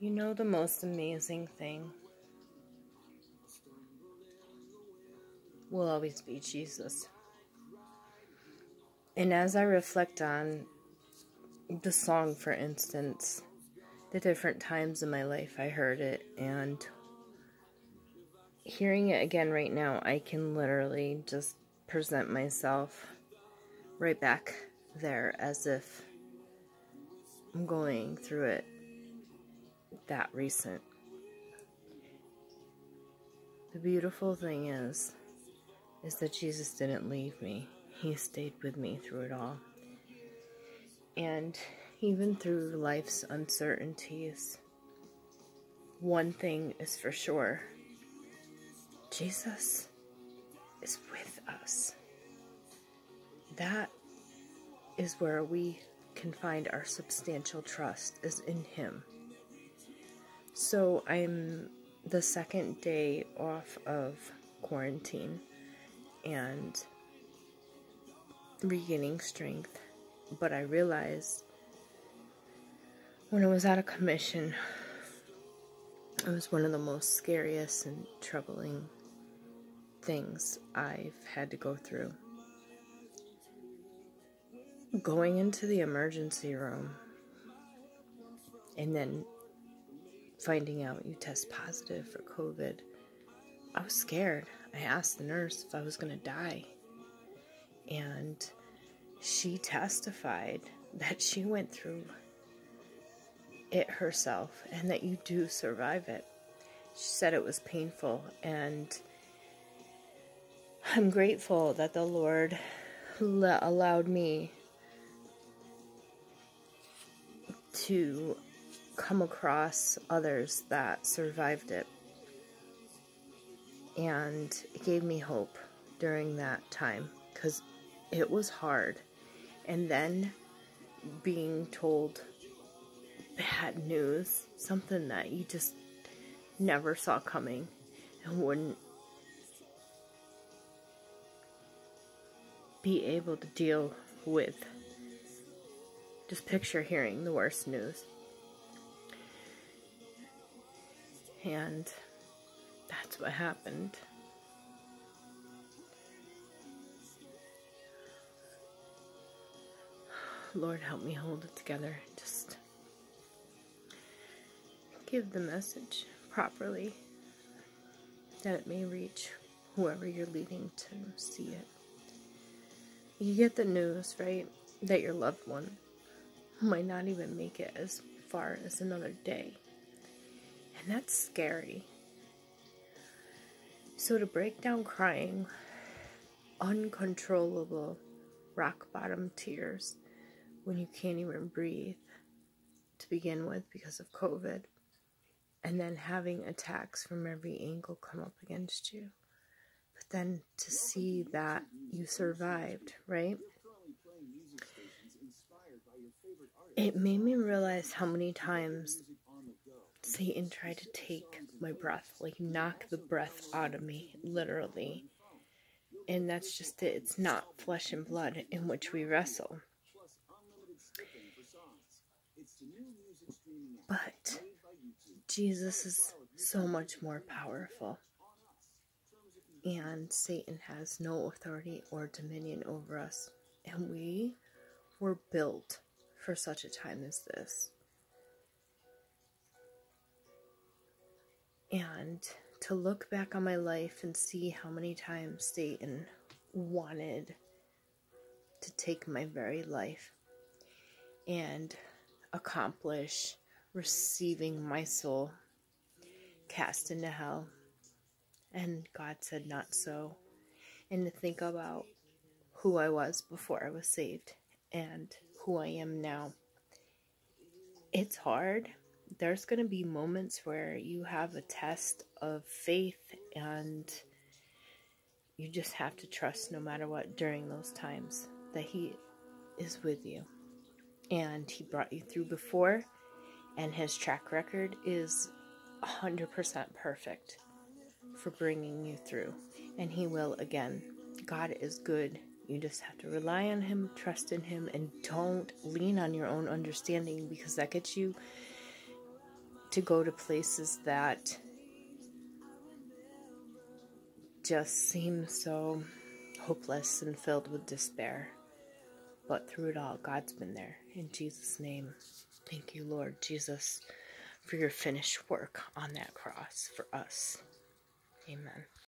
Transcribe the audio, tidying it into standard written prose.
You know, the most amazing thing will always be Jesus. And as I reflect on the song, for instance, the different times in my life I heard it, and hearing it again right now, I can literally just present myself right back there as if I'm going through it that recent. The beautiful thing is that Jesus didn't leave me. He stayed with me through it all. And even through life's uncertainties, one thing is for sure: Jesus is with us. That is where we can find our substantial trust, is in Him. So I'm the second day off of quarantine and regaining strength. But I realized when I was out of commission, it was one of the most scariest and troubling things I've had to go through. Going into the emergency room and then finding out you test positive for COVID, I was scared. I asked the nurse if I was going to die. And she testified that she went through it herself and that you do survive it. She said it was painful, and I'm grateful that the Lord allowed me to come across others that survived it. And it gave me hope during that time, because it was hard. And then being told bad news, something that you just never saw coming and wouldn't be able to deal with. Just picture hearing the worst news. And that's what happened. Lord, help me hold it together. Just give the message properly, that it may reach whoever you're leading to see it. You get the news, right, that your loved one might not even make it as far as another day. And that's scary. So to break down crying, uncontrollable rock bottom tears when you can't even breathe to begin with because of COVID, and then having attacks from every angle come up against you, but then to see that you survived, right? It made me realize how many times Satan tried to take my breath, like knock the breath out of me, literally. And that's just it. It's not flesh and blood in which we wrestle. But Jesus is so much more powerful. And Satan has no authority or dominion over us. And we were built for such a time as this. And to look back on my life and see how many times Satan wanted to take my very life and accomplish receiving my soul cast into hell. And God said not so. And to think about who I was before I was saved and who I am now. It's hard. There's going to be moments where you have a test of faith and you just have to trust no matter what during those times that He is with you. And He brought you through before, and His track record is 100% perfect for bringing you through. And He will again. God is good. You just have to rely on Him, trust in Him, and don't lean on your own understanding, because that gets you to go to places that just seem so hopeless and filled with despair. But through it all, God's been there. In Jesus' name, thank you, Lord Jesus, for your finished work on that cross for us. Amen.